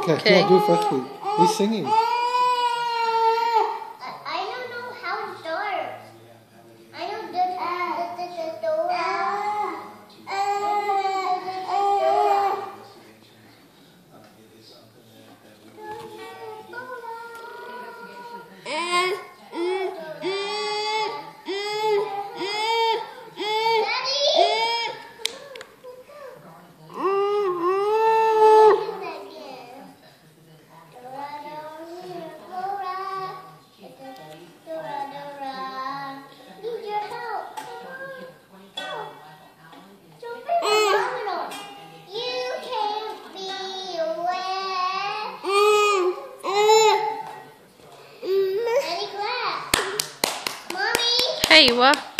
Okay, yeah, do firstly. He's singing. I don't know how it starts. I know the Dora. Hey, what?